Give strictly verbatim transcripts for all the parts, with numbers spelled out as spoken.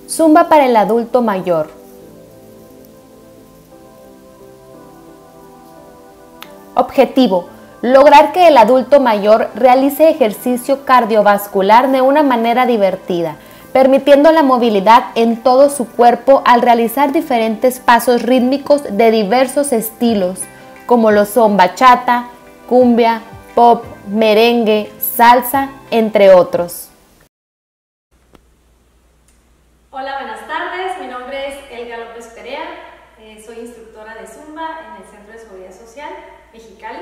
Zumba para el adulto mayor. Objetivo: lograr que el adulto mayor realice ejercicio cardiovascular de una manera divertida, permitiendo la movilidad en todo su cuerpo al realizar diferentes pasos rítmicos de diversos estilos, como lo son bachata, cumbia, pop, merengue, salsa, entre otros. Hola, buenas tardes. Mi nombre es Elga López Perea. Eh, soy instructora de Zumba en el Centro de Seguridad Social, Mexicali.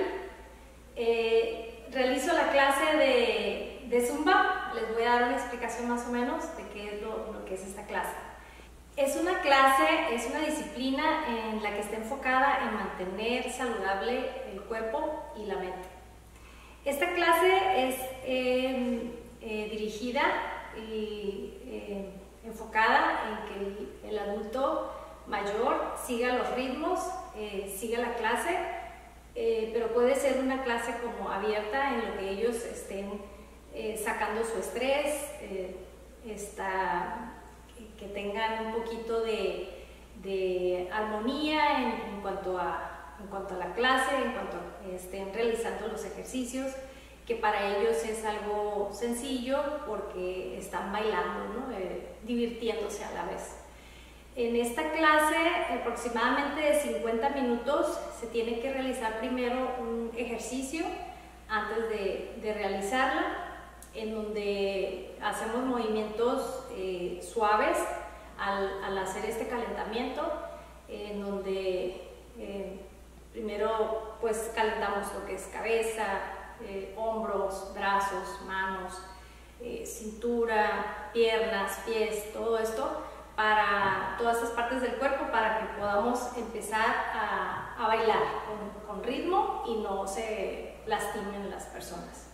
Eh, realizo la clase de, de Zumba. Les voy a dar una explicación más o menos de qué es lo, lo que es esta clase. Es una clase, es una disciplina en la que está enfocada en mantener saludable el cuerpo y la mente. Esta clase es eh, eh, dirigida y eh, enfocada en que el, el adulto mayor siga los ritmos, eh, siga la clase, eh, pero puede ser una clase como abierta en lo que ellos estén eh, sacando su estrés, eh, esta, que, que tengan un poquito de, de armonía en, en, cuanto a, en cuanto a la clase, en cuanto a que estén realizando los ejercicios, que para ellos es algo sencillo porque están bailando, ¿no? eh, divirtiéndose a la vez. En esta clase, aproximadamente de cincuenta minutos, se tiene que realizar primero un ejercicio antes de, de realizarla, en donde hacemos movimientos eh, suaves al, al hacer este calentamiento, en donde eh, primero pues calentamos lo que es cabeza, Eh, hombros, brazos, manos, eh, cintura, piernas, pies, todo esto, para todas estas partes del cuerpo, para que podamos empezar a, a bailar con, con ritmo y no se lastimen las personas.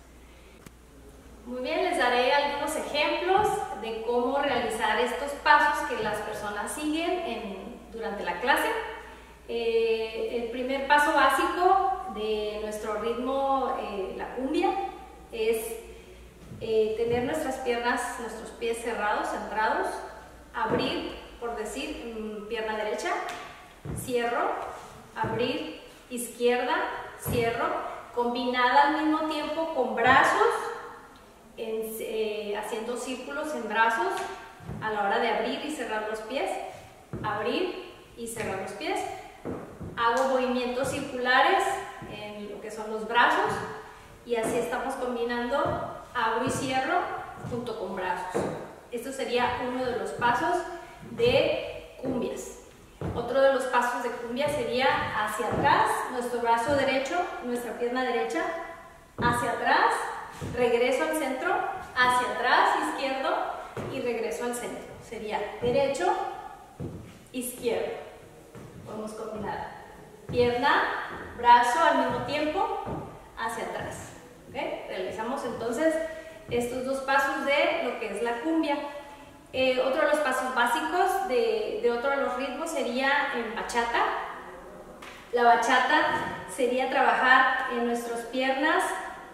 Muy bien, les daré algunos ejemplos de cómo realizar estos pasos que las personas siguen en, durante la clase. Eh, el primer paso básico de nuestro ritmo, eh, la cumbia, es eh, tener nuestras piernas, nuestros pies cerrados, centrados, abrir, por decir, mmm, pierna derecha, cierro, abrir, izquierda, cierro, combinada al mismo tiempo con brazos, en, eh, haciendo círculos en brazos a la hora de abrir y cerrar los pies, abrir y cerrar los pies. Hago movimientos circulares en lo que son los brazos y así estamos combinando abro y cierro junto con brazos. Esto sería uno de los pasos de cumbias. Otro de los pasos de cumbia sería hacia atrás, nuestro brazo derecho, nuestra pierna derecha, hacia atrás, regreso al centro, hacia atrás, izquierdo y regreso al centro. Sería derecho, izquierdo. Podemos combinar pierna, brazo al mismo tiempo hacia atrás. ¿Okay? Realizamos entonces estos dos pasos de lo que es la cumbia. Eh, otro de los pasos básicos de, de otro de los ritmos sería en bachata. La bachata sería trabajar en nuestras piernas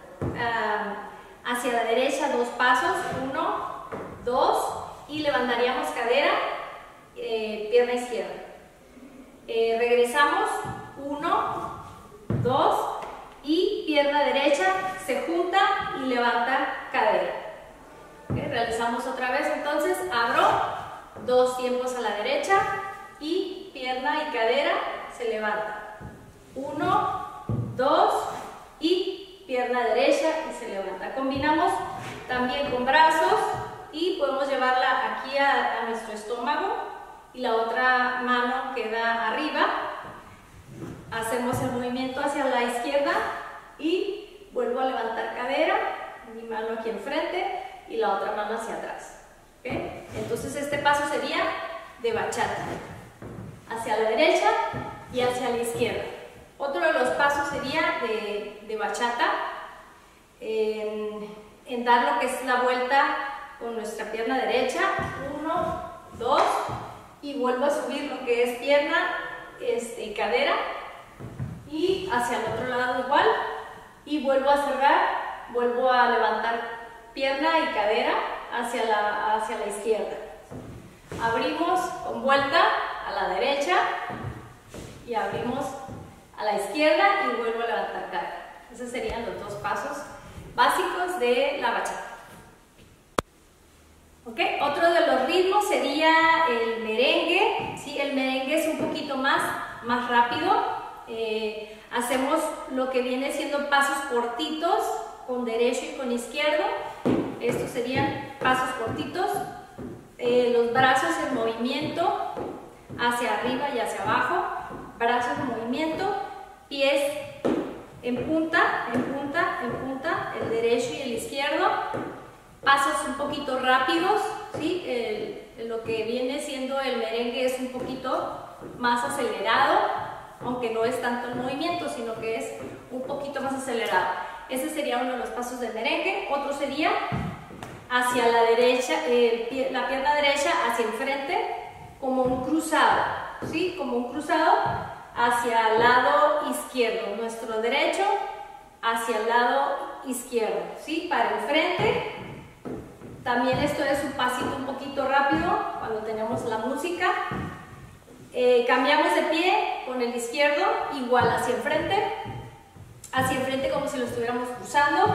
uh, hacia la derecha, dos pasos, uno, dos, y levantaríamos cadera, eh, pierna izquierda. Eh, regresamos, uno, dos, y pierna derecha se junta y levanta cadera. ¿Okay? Realizamos otra vez, entonces abro, dos tiempos a la derecha y pierna y cadera se levanta. Uno, dos y pierna derecha y se levanta. Combinamos también con brazos y podemos llevarla aquí a, a nuestro estómago y la otra mano queda arriba. Hacemos el movimiento hacia la izquierda y vuelvo a levantar cadera, mi mano aquí enfrente y la otra mano hacia atrás. ¿Okay? Entonces este paso sería de bachata, hacia la derecha y hacia la izquierda. Otro de los pasos sería de, de bachata, en, en dar lo que es la vuelta con nuestra pierna derecha, uno, dos, y vuelvo a subir lo que es pierna este, y cadera, y hacia el otro lado igual, y vuelvo a cerrar, vuelvo a levantar pierna y cadera hacia la, hacia la izquierda. abrimos con vuelta a la derecha y abrimos a la izquierda y vuelvo a levantar cadera. Esos serían los dos pasos básicos de la bachata. ¿Okay? Otro de los ritmos sería el merengue. ¿Sí? El merengue es un poquito más, más rápido. Eh, hacemos lo que viene siendo pasos cortitos con derecho y con izquierdo. Estos serían pasos cortitos. Eh, los brazos en movimiento hacia arriba y hacia abajo. Brazos en movimiento. Pies en punta, en punta, en punta. El derecho y el izquierdo. Pasos un poquito rápidos, ¿sí? El, lo que viene siendo el merengue es un poquito más acelerado, aunque no es tanto el movimiento, sino que es un poquito más acelerado. Ese sería uno de los pasos del merengue. Otro sería hacia la derecha, eh, la pierna derecha hacia enfrente, como un cruzado, ¿sí? Como un cruzado hacia el lado izquierdo. Nuestro derecho hacia el lado izquierdo, ¿sí? Para enfrente. También esto es un pasito un poquito rápido cuando tenemos la música. Eh, cambiamos de pie con el izquierdo, igual hacia enfrente, hacia enfrente como si lo estuviéramos cruzando.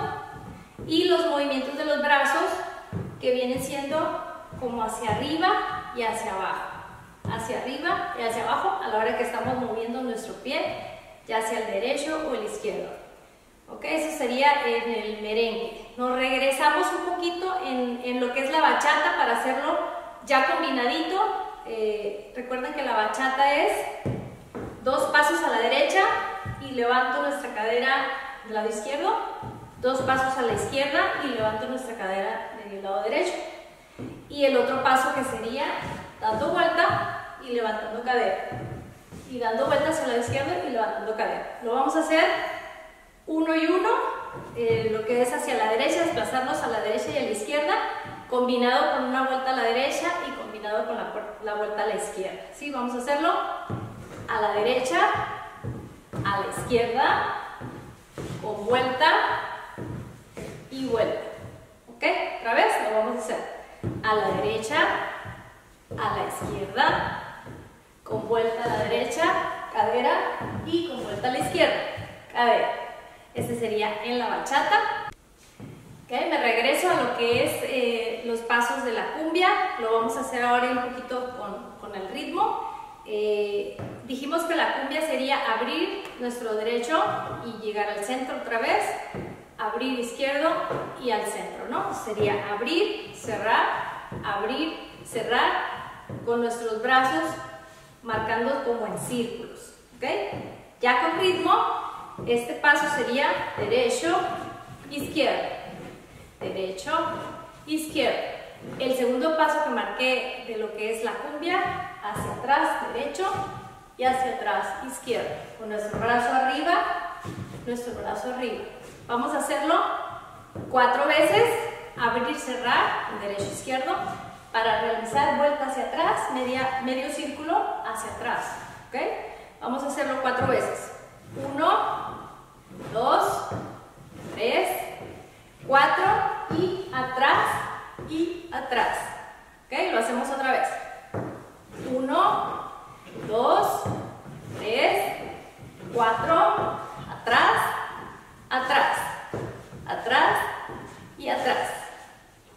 Y los movimientos de los brazos que vienen siendo como hacia arriba y hacia abajo. Hacia arriba y hacia abajo a la hora que estamos moviendo nuestro pie, ya sea el derecho o el izquierdo. Ok, eso sería en el merengue. Nos regresamos un poquito en, en lo que es la bachata para hacerlo ya combinadito. Eh, recuerden que la bachata es dos pasos a la derecha y levanto nuestra cadera del lado izquierdo, dos pasos a la izquierda y levanto nuestra cadera del lado derecho. Y el otro paso que sería dando vuelta y levantando cadera. Y dando vuelta hacia el lado izquierdo y levantando cadera. Lo vamos a hacer uno y uno, eh, lo que es hacia la derecha, desplazarnos a la derecha y a la izquierda, combinado con una vuelta a la derecha y combinado con la, la vuelta a la izquierda. ¿Sí? Vamos a hacerlo a la derecha, a la izquierda, con vuelta y vuelta. ¿Ok? Otra vez lo vamos a hacer a la derecha, a la izquierda, con vuelta a la derecha, cadera, y con vuelta a la izquierda, cadera. Este sería en la bachata. Okay, me regreso a lo que es eh, los pasos de la cumbia. Lo vamos a hacer ahora un poquito con, con el ritmo. Eh, dijimos que la cumbia sería abrir nuestro derecho y llegar al centro otra vez. Abrir izquierdo y al centro, ¿no? Sería abrir, cerrar, abrir, cerrar, con nuestros brazos marcando como en círculos. ¿Okay? Ya con ritmo. Este paso sería derecho, izquierda, derecho, izquierda. El segundo paso que marqué de lo que es la cumbia, hacia atrás, derecho, y hacia atrás, izquierda. Con nuestro brazo arriba, nuestro brazo arriba. Vamos a hacerlo cuatro veces, abrir, cerrar, derecho, izquierdo, para realizar vuelta hacia atrás, media, medio círculo hacia atrás. ¿Okay? Vamos a hacerlo cuatro veces. Uno, dos, tres, cuatro y atrás y atrás. ¿Ok? Lo hacemos otra vez. Uno, dos, tres, cuatro, atrás, atrás, atrás y atrás. ¿Ok?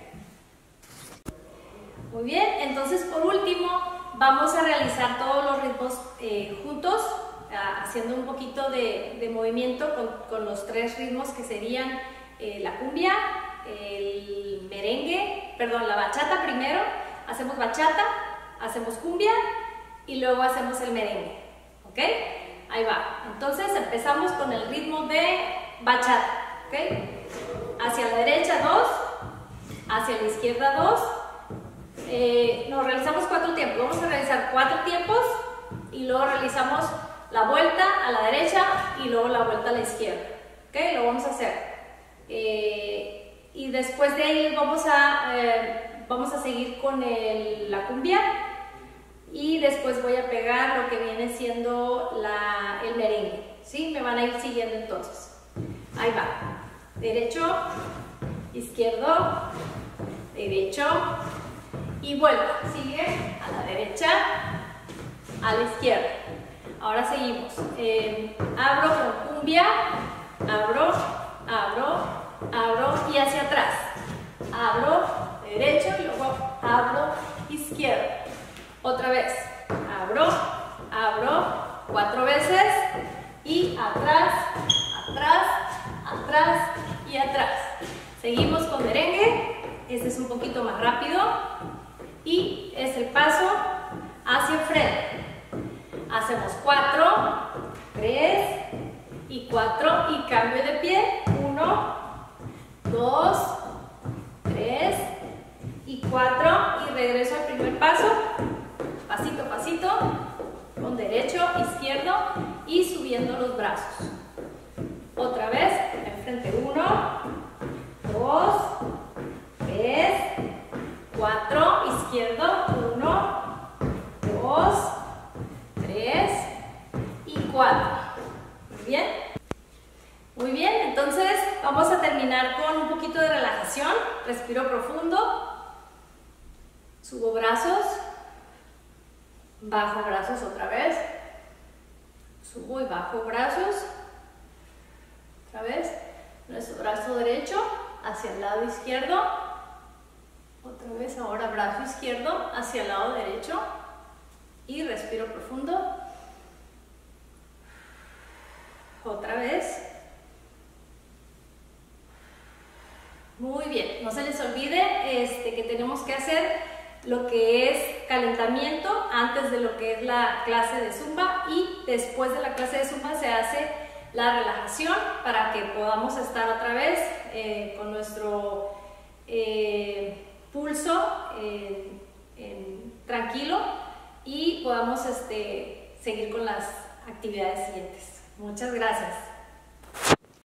Muy bien, entonces por último vamos a realizar todos los ritmos eh, juntos, haciendo un poquito de, de movimiento con, con los tres ritmos que serían eh, la cumbia, el merengue, perdón, la bachata primero, hacemos bachata, hacemos cumbia y luego hacemos el merengue. ¿Ok? Ahí va. Entonces empezamos con el ritmo de bachata. ¿Ok? Hacia la derecha dos, hacia la izquierda dos. Eh, nos realizamos cuatro tiempos. Vamos a realizar cuatro tiempos y luego realizamos la vuelta a la derecha y luego la vuelta a la izquierda. ¿Ok? Lo vamos a hacer. Eh, y después de ahí vamos a, eh, vamos a seguir con el, la cumbia y después voy a pegar lo que viene siendo la, el merengue. ¿Sí? Me van a ir siguiendo entonces. Ahí va. Derecho, izquierdo, derecho, y vuelta. Sigue a la derecha, a la izquierda. Ahora seguimos. Eh, abro con cumbia, abro, abro, abro y hacia atrás. Abro, derecho y luego abro, izquierdo. Otra vez. Abro, abro, cuatro veces y atrás, atrás, atrás y atrás. Seguimos con merengue. Este es un poquito más rápido y es el paso hacia enfrente. Hacemos cuatro, tres y cuatro y cambio de pie. uno, dos, tres y cuatro y regreso al primer paso. Pasito, pasito, con derecho, izquierdo y subiendo los brazos. Otra vez, enfrente. uno, dos, tres, cuatro, izquierdo. uno, dos, tres y cuatro. Muy bien. Muy bien, entonces vamos a terminar con un poquito de relajación. Respiro profundo. Subo brazos. Bajo brazos otra vez. Subo y bajo brazos. Otra vez. Nuestro brazo derecho hacia el lado izquierdo. Otra vez ahora brazo izquierdo hacia el lado derecho. Y respiro profundo. Otra vez. Muy bien. No se les olvide este, que tenemos que hacer lo que es calentamiento antes de lo que es la clase de Zumba y después de la clase de Zumba se hace la relajación para que podamos estar otra vez eh, con nuestro eh, pulso eh, eh, tranquilo y podamos este, seguir con las actividades siguientes. Muchas gracias.